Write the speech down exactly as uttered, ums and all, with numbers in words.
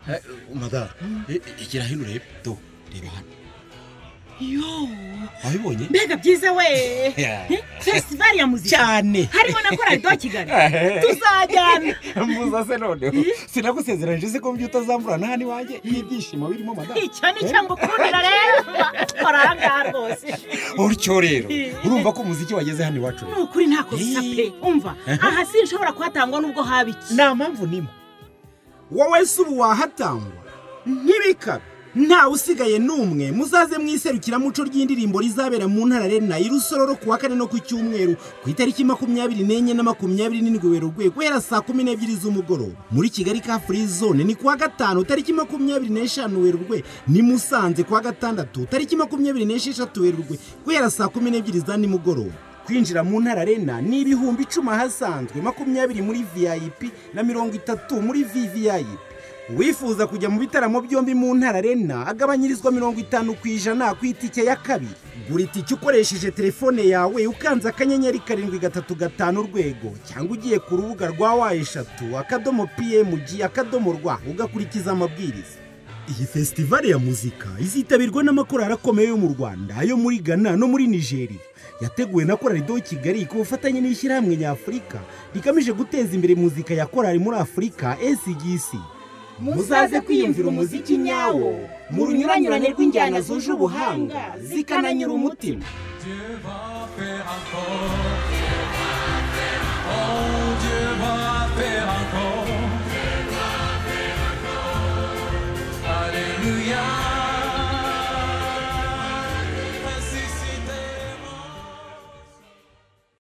Madara, igira hino rebe, do, reba hano. Yo, wabibonye? Mbega byiza we. Festival ya muzika. Cyane. Harimo na Chorale de Kigali. Tuzajyana. Muza se none. Sinagusezeranje se ko mbyuta zamvura nahani wanje ibyishimo birimo Madara. Icyane cyangwa kurira rero. Oranga rwose. Urcyo rero. Urumva ko umuziki wageze hano iwacu. Nukuri ntako sape. Umva, aha sinshobora kwatangwa nubwo habiki. Na mpamvu nimo. Wowe subu wahatangwa. Ntibikabe. Nta usigaye numwe muzaze mwiserukiramuco ry'indirimbo rizabera mu Intare na Rusoror kuwa kane no ku cyumweru ku itariki makumyabiri n'enye na makumyabiri n'indwi Werurwe guhera saa kumi n'ebyiri z'umugoroba. Muri Kigali ka Free Zone ni kuwa gatanu tariki makumyabiri n'eshanu Werurwe, ni Musanze kuwa gatandatu tariki makumyabiri n'esheshatu Werurwe guhera saa kumi n'ebyiri za nimugoroba. Kwinjira mu Intare ni ibihumbi icumi hasanzwe, makumyabiri muri V I P na mirongo itatu muri V V I P. Wifuza kujya mu bitaramo byombi mu Intare agabanyirizwa mirongo itanu ku ijana ku itike ya kabiri. Gura itike ukoresheje telefone yawe ukanza akanyenyeri karindwi gatatu gatanu urwego, cyangwa ugiye ku rubuga rwa wa eshatu akadomo P M G akadomo rwa ugakurikiza amabwiriza. Iyi festival ya muzika izitabirwa n'amakorali akomeye yo mu Rwanda, ayo muri Ghana no muri Nigeria. Yateguwe na Chorale de Kigali ku bufatanye n'ishyirahamwe Nyafurika rigamije guteza imbere muzika ya korali muri Afrika A C G C. Muzaze kwiyumvira umuziki nyawo mu runyuranyurane rw'injyana zuje ubuhanga zikananyura umutima.